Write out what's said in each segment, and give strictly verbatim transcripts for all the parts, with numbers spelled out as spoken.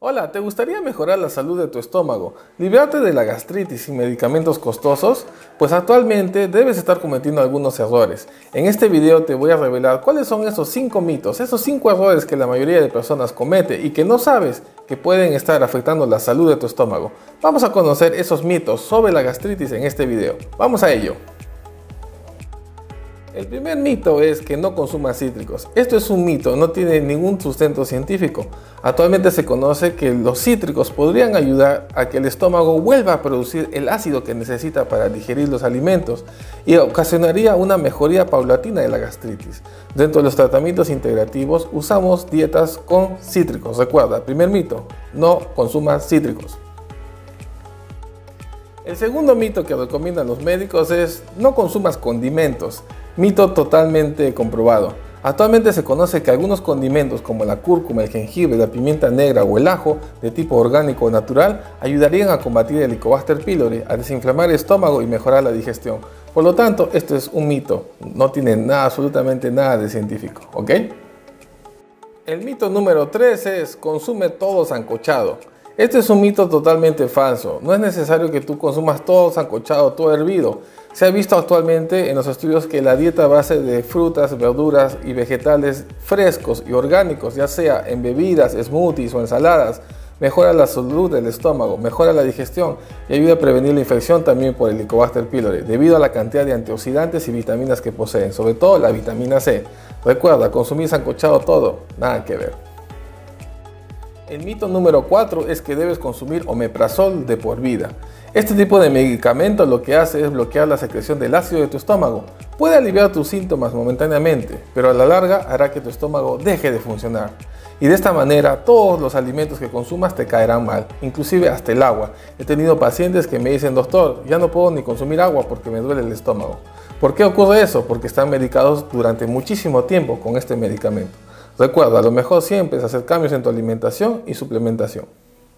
Hola, ¿te gustaría mejorar la salud de tu estómago, librarte de la gastritis sin medicamentos costosos? Pues actualmente debes estar cometiendo algunos errores. En este video te voy a revelar cuáles son esos cinco mitos, esos cinco errores que la mayoría de personas comete y que no sabes que pueden estar afectando la salud de tu estómago. Vamos a conocer esos mitos sobre la gastritis en este video. Vamos a ello. El primer mito es que no consumas cítricos. Esto es un mito, no tiene ningún sustento científico. Actualmente se conoce que los cítricos podrían ayudar a que el estómago vuelva a producir el ácido que necesita para digerir los alimentos y ocasionaría una mejoría paulatina de la gastritis. Dentro de los tratamientos integrativos usamos dietas con cítricos. Recuerda, primer mito, no consumas cítricos. El segundo mito que recomiendan los médicos es no consumas condimentos. Mito totalmente comprobado. Actualmente se conoce que algunos condimentos como la cúrcuma, el jengibre, la pimienta negra o el ajo de tipo orgánico o natural ayudarían a combatir el Helicobacter pylori, a desinflamar el estómago y mejorar la digestión. Por lo tanto, esto es un mito, no tiene nada, absolutamente nada de científico, ¿ok? El mito número tres es consume todo sancochado. Este es un mito totalmente falso. No es necesario que tú consumas todo sancochado, todo hervido. Se ha visto actualmente en los estudios que la dieta a base de frutas, verduras y vegetales frescos y orgánicos, ya sea en bebidas, smoothies o ensaladas, mejora la salud del estómago, mejora la digestión y ayuda a prevenir la infección también por el Helicobacter pylori, debido a la cantidad de antioxidantes y vitaminas que poseen, sobre todo la vitamina C. Recuerda, consumir sancochado todo, nada que ver. El mito número cuatro es que debes consumir omeprazol de por vida. Este tipo de medicamento lo que hace es bloquear la secreción del ácido de tu estómago. Puede aliviar tus síntomas momentáneamente, pero a la larga hará que tu estómago deje de funcionar. Y de esta manera todos los alimentos que consumas te caerán mal, inclusive hasta el agua. He tenido pacientes que me dicen, doctor, ya no puedo ni consumir agua porque me duele el estómago. ¿Por qué ocurre eso? Porque están medicados durante muchísimo tiempo con este medicamento. Recuerda, lo mejor siempre es hacer cambios en tu alimentación y suplementación.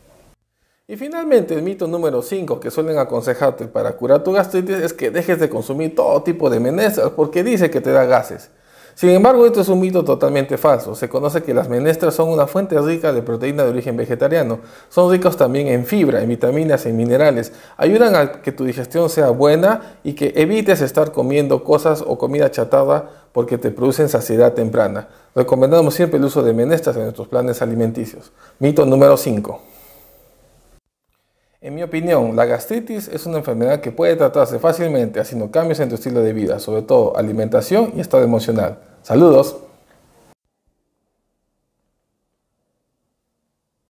Y finalmente el mito número cinco que suelen aconsejarte para curar tu gastritis es que dejes de consumir todo tipo de menestras porque dice que te da gases. Sin embargo, esto es un mito totalmente falso. Se conoce que las menestras son una fuente rica de proteína de origen vegetariano. Son ricos también en fibra, en vitaminas, en minerales. Ayudan a que tu digestión sea buena y que evites estar comiendo cosas o comida chatarra porque te producen saciedad temprana. Recomendamos siempre el uso de menestras en nuestros planes alimenticios. Mito número cinco. En mi opinión, la gastritis es una enfermedad que puede tratarse fácilmente haciendo cambios en tu estilo de vida, sobre todo alimentación y estado emocional. Saludos.